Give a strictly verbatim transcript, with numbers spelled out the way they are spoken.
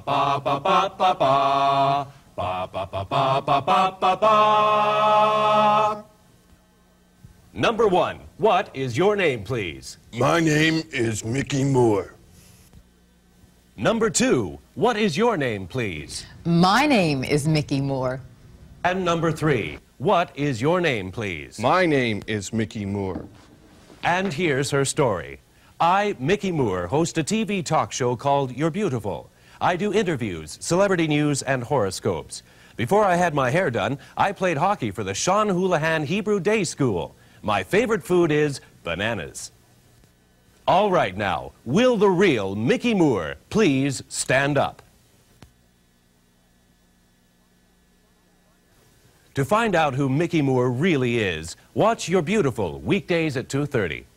ba ba ba ba ba. Ba ba ba ba ba ba ba ba. Number one, what is your name, please? My name is Micki Moore. Number two, what is your name, please? My name is Micki Moore. And number three, what is your name, please? My name is Micki Moore. And here's her story. I, Micki Moore, host a T V talk show called You're Beautiful. I do interviews, celebrity news, and horoscopes. Before I had my hair done, I played hockey for the Sean Houlihan Hebrew Day School. My favorite food is bananas. All right now, will the real Micki Moore please stand up? To find out who Micki Moore really is, watch You're Beautiful weekdays at two thirty.